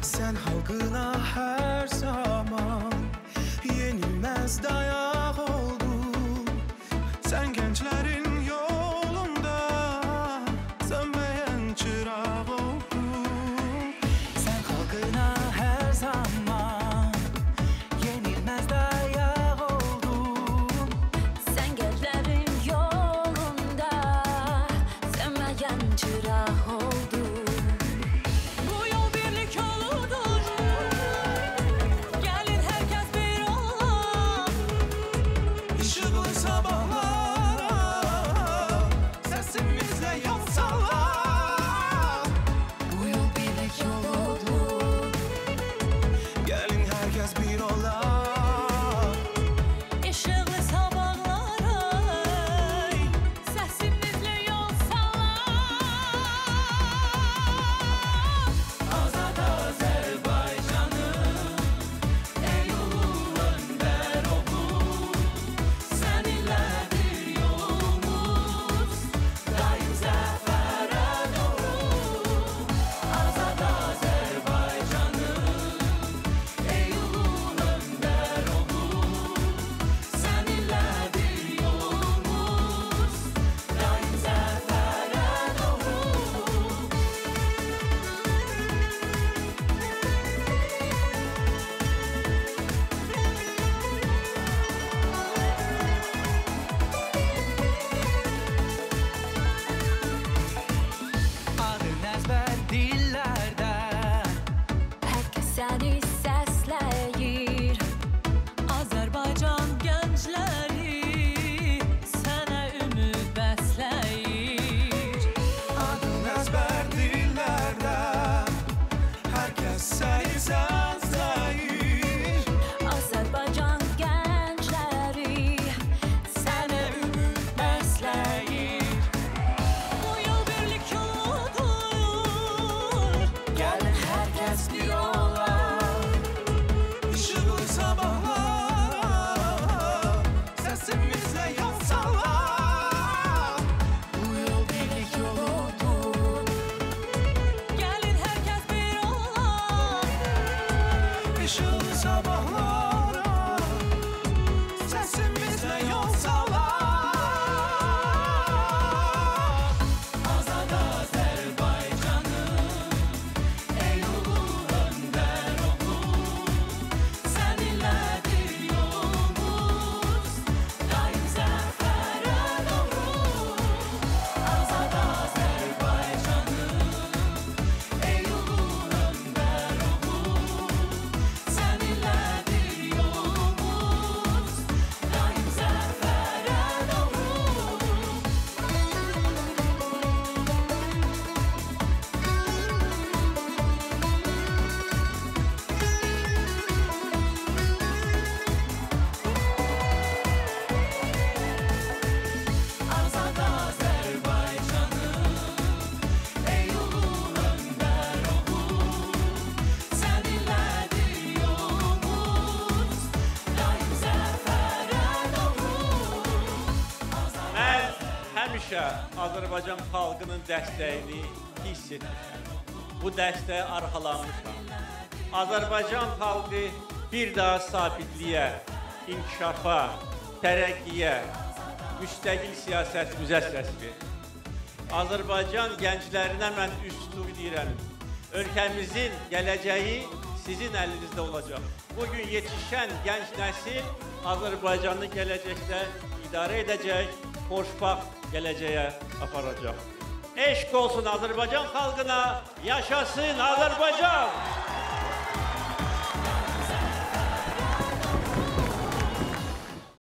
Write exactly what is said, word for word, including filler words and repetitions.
Sen halkına her zaman yenilmez dayak oldun. Sen gençlerin yolunda sönmeyen çırak oldun. Sen halkına her zaman yenilmez dayak oldun. Sen gençlerin yolunda sönmeyen çırak oldun. Bu yol birlik yoludur. Gelin herkes bir ola. Işıklı sabahlara sesimizle yol salla. Bu yol birlik yoludur. Gelin herkes bir ola. Işıklı sabahlara sesimizle yol salla. Azad Azerbaycanım, ey ulu önder oğul. Seninledir yolumuz, daim zafere doğru. Azad Azerbaycanım, ey ulu önder oğul. Seninledir yolumuz, daim zafere doğru. Adın ezber dillerde, Herkes seni səsləyir. Azərbaycan gəncləri sənə ümid bəsləyir. adın ezber dillerde, herkes seni seslenir. Azərbaycan gəncləri sənə ümid bəsləyir. Bu yol birlik yoludur. Gelin herkes bir ola. Işıklı sabahlara sesimizle yol salla. Bu yol birlik yoludur. Gəlin hər kəs bir ola. Işıklı sabahlara sesimizle yol salla. Azad Azerbaycanım, ey ulu önder oğul. Seninledir yolumuz, daim zafere doğru. Azad Azerbaycanım, ey ulu önder oğul. Seninledir yolumuz, daim zafere doğru. Azad Azerbaycanım, ey ulu önder oğul. Seninledir yolumuz, daim zafere doğru. Mən həmişə Azərbaycan xalqının dəstəyini hiss etmişəm. Bu dəstəyə arxalanmışam. Azərbaycan xalqı bir daha sabitliyə, inkişafa, tərəqqiyə, müstəqil siyasətimizə səs verir. Azərbaycan gənclərinə mən üstün deyirəm. Ölkəmizin gələcəyi sizin əlinizdə olacaq. Bugün yetişən gənc nəsil Azərbaycanı gələcəkdə idarə edəcək, xoşbaxt gələcəyə aparacaq. Eşq olsun Azərbaycan xalqına, yaşasın Azərbaycan!